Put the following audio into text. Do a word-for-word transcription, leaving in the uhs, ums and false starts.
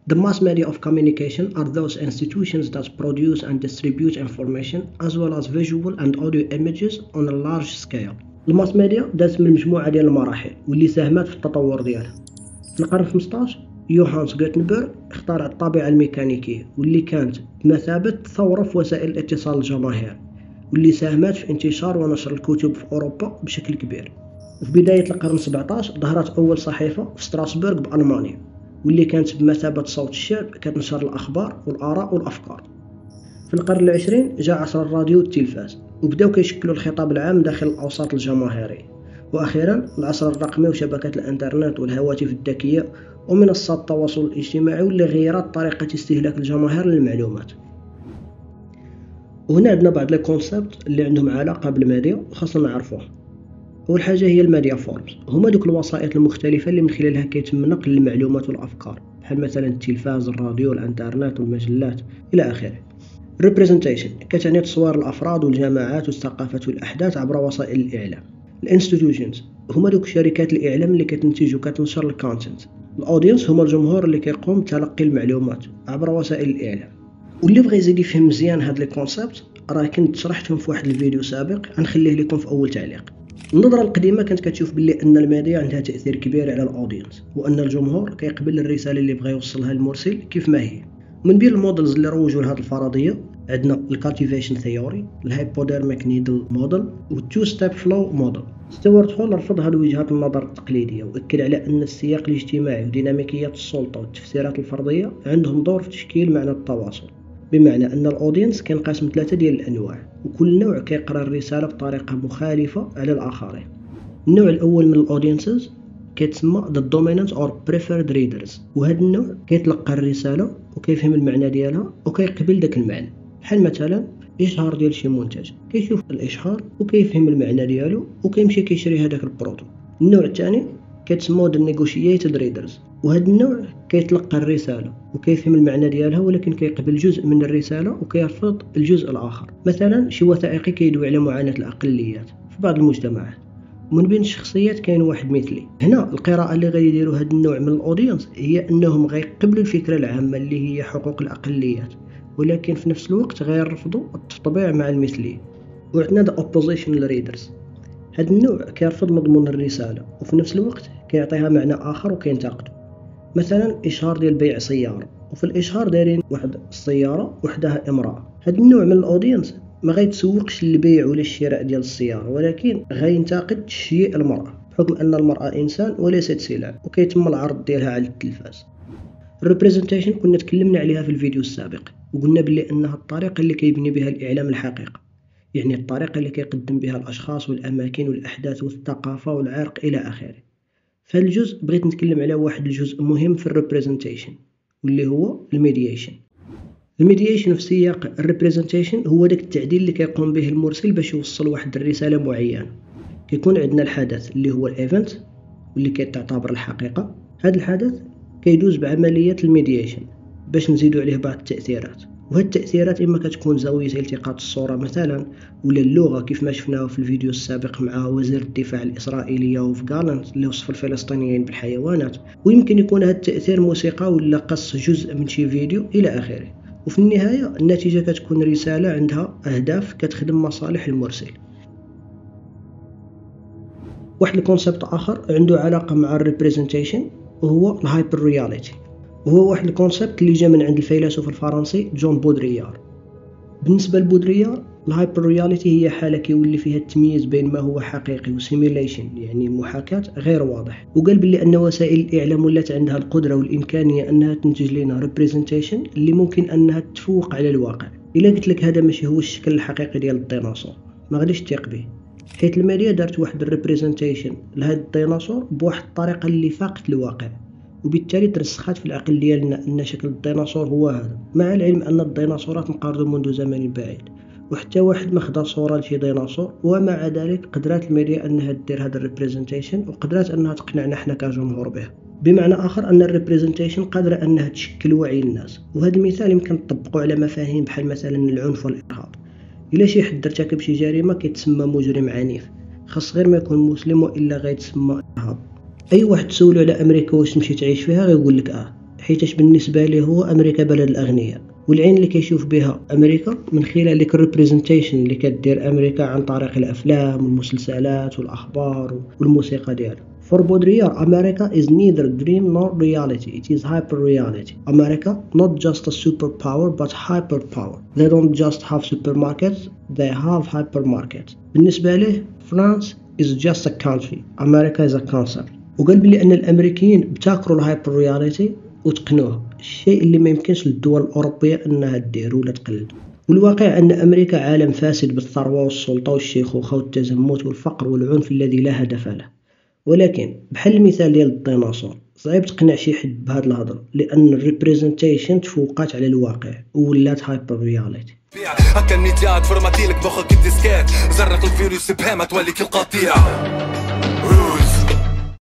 The mass media of communication are those institutions that produce and distribute information as well as visual and audio images on a large scale. الماس ميديا دازت من مجموعة ديال المراحل واللي ساهمت في التطور ديالها. في القرن الخمسطاش يوهانس غوتنبرغ اخترع الطابعة الميكانيكية واللي كانت بمثابة ثورة في وسائل الاتصال الجماهيري، واللي ساهمت في انتشار ونشر الكتب في أوروبا بشكل كبير. وفي بداية القرن السبعطاش ظهرت أول صحيفة في ستراسبورغ بألمانيا واللي كانت بمثابة صوت الشعب، كتنشر الأخبار والآراء والأفكار. في القرن العشرين جاء عصر الراديو والتلفاز وبداو كيشكلوا الخطاب العام داخل الأوساط الجماهيرية. وأخيرا العصر الرقمي وشبكات الإنترنت والهواتف الذكية ومنصات التواصل الاجتماعي واللي غيرت طريقة استهلاك الجماهير للمعلومات. وهنا عندنا بعض الكونسيبت اللي عندهم علاقة بالميديا وخاصنا نعرفوها. أول حاجة هي الميديا فورمز، هما دوك الوسائط المختلفة اللي من خلالها كيتم نقل المعلومات والأفكار، بحال مثلا التلفاز، الراديو، الانترنت والمجلات إلى آخره. representation كتعني تصوير الأفراد والجماعات والثقافات والأحداث عبر وسائل الإعلام. الانستيتيوشنز هما دوك شركات الإعلام اللي كتنتج وكتنشر الكونتنت. الاودينس هما الجمهور اللي كيقوم بتلقي المعلومات عبر وسائل الإعلام. واللي بغى يزيد يفهم مزيان هاد لي كونسيبت راه كنت شرحتهم في واحد الفيديو سابق، غنخليه لكم في أول تعليق. النظرة القديمة كانت كتشوف باللي أن الميديا عندها تأثير كبير على الأودينس، وأن الجمهور كيقبل الرسالة اللي بغى يوصلها المرسل كيف ما هي. من بين المودلز اللي روجوا لهذه الفرضية عندنا الكالتيفيشن ثيوري، الهايبوديرميك نيدل موديل، والتو ستيب فلو موديل. ستيوارت هول رفض هذه وجهات النظر التقليدية وأكد على أن السياق الاجتماعي وديناميكية السلطة والتفسيرات الفردية عندهم دور في تشكيل معنى التواصل، بمعنى أن الأودينس كينقسم ثلاثة ديال الأنواع وكل نوع كيقرأ الرسالة بطريقة مخالفة على الآخرين. النوع الأول من الأودينسز كيتسمى the dominant or preferred readers، وهذا النوع كيتلقى الرسالة وكيفهم المعنى ديالها وكيقبل داك المعنى. بحال مثلا إشهار ديال شي منتج، كيشوف الإشهار وكيفهم المعنى ديالو وكيمشي كيشري هذاك البرودوي. النوع الثاني كيتسمى the negotiated readers، وهذا النوع كيتلقى الرسالة وكيفهم المعنى ديالها ولكن كيقبل جزء من الرسالة وكيرفض الجزء الآخر. مثلا شي وثائقي كيدوي على معاناة الأقليات في بعض المجتمعات، ومن بين الشخصيات كاين واحد مثلي. هنا القراءة اللي غيديروا هذا النوع من الأودينس هي أنهم غيقبلوا الفكرة العامة اللي هي حقوق الأقليات، ولكن في نفس الوقت غيرفضوا التطبيع مع المثلية. وعندنا the oppositional readers، هذا النوع كيرفض مضمون الرسالة وفي نفس الوقت كيعطيها معنى آخر وكينتقده. مثلا إشهار ديال بيع سيارة، وفي الإشهار دايرين واحد السيارة وحدها امرأة. هذا النوع من الأودينس ما غيتسوقش للبيع ولا الشراء ديال السيارة، ولكن غينتقد تشييء المرأة بحكم أن المرأة إنسان وليست سلعة، وكيتم العرض ديالها على التلفاز. الريبريزنتيشن كنا تكلمنا عليها في الفيديو السابق وقلنا بلي أنها الطريقة اللي كيبني بها الإعلام الحقيقة، يعني الطريقة اللي كيقدم بها الأشخاص والأماكن والأحداث والثقافة والعرق إلى آخره. فهذا الجزء بغيت نتكلم على واحد الجزء مهم في الريبريزنتيشن واللي هو الميدياشن. الميدياشن في سياق الريبريزنتيشن هو داك التعديل اللي كيقوم به المرسل باش يوصل واحد الرسالة معينة. كيكون عندنا الحدث اللي هو الايفنت واللي كتعتبر الحقيقة. هذا الحدث كيدوز بعملية الميدياشن باش نزيدوا عليه بعض التأثيرات، وهاد التأثيرات إما كتكون زاوية التقاط الصورة مثلا، ولا اللغة كيف ما شفناه في الفيديو السابق مع وزير الدفاع الإسرائيلي يوف جالانت اللي وصف الفلسطينيين بالحيوانات، ويمكن يكون هاد التأثير موسيقى ولا قص جزء من شي فيديو إلى آخره. وفي النهاية النتيجة كتكون رسالة عندها أهداف كتخدم مصالح المرسل. واحد الكونسيبت آخر عنده علاقة مع الريبريزنتيشن وهو الهايبر رياليتي، وهو واحد الكونسيبت اللي جا من عند الفيلسوف الفرنسي جون بودريار. بالنسبة لبودريار الهايبر رياليتي هي حالة كيولي فيها التمييز بين ما هو حقيقي وسيميليشن يعني محاكاة غير واضح، وقال بلي أن وسائل الإعلام ولات عندها القدرة والإمكانية أنها تنتج لنا ريبريزنتيشن اللي ممكن أنها تفوق على الواقع. إلا قلت لك هذا ماشي هو الشكل الحقيقي ديال الديناصور ما غاديش تثق به، حيت الميديا دارت واحد الريبريزنتيشن لهذا الديناصور بواحد الطريقة اللي فاقت الواقع، وبالتالي ترسخت في العقل ديالنا أن شكل الديناصور هو هذا، مع العلم أن الديناصورات انقرضوا منذ زمن بعيد وحتى واحد ما خدا صورة لشي ديناصور. ومع ذلك قدرات الميديا أنها دير هذا الريبريزنتيشن وقدرات أنها تقنعنا حنا كجمهور به. بمعنى آخر أن الريبريزنتيشن قادرة أنها تشكل وعي الناس، وهذا المثال يمكن تطبقه على مفاهيم بحال مثلا العنف والإرهاب. إلا شي حد ارتكب شي جريمة كيتسمى مجرم عنيف، خاص غير ما يكون مسلم وإلا غيتسمى إرهاب. اي واحد تسولو على امريكا واش تمشي تعيش فيها غيقول لك اه، حيتاش بالنسبه له هو امريكا بلد الاغنياء، والعين اللي كيشوف بها امريكا من خلال ديك الريبريزنتيشن اللي كدير امريكا عن طريق الافلام والمسلسلات والاخبار والموسيقى ديالها. For Baudrillard, America is neither dream nor reality. It is hyper reality. America not just a superpower but hyperpower. They don't just have supermarkets, they have hypermarkets. بالنسبة له France is just a country. America is a concept. وقال بلي أن الأمريكيين ابتكروا الهايبر رياليتي وتقنوها، الشيء اللي ما يمكنش للدول الأوروبية أنها تدير ولا تقلد. والواقع أن أمريكا عالم فاسد بالثروة والسلطة والشيخوخة والتزمت والفقر والعنف الذي لا هدف له. ولكن بحال المثال ديال الديناصور صعيب تقنع شي حد بهاد الهضره، لان الريبريزنتيشن تفوقات على الواقع وولات هايبر رياليتي. هكا النتاج فرماتيلك مخك الديسكات زرق الفيروس بهامة توليك القطيع.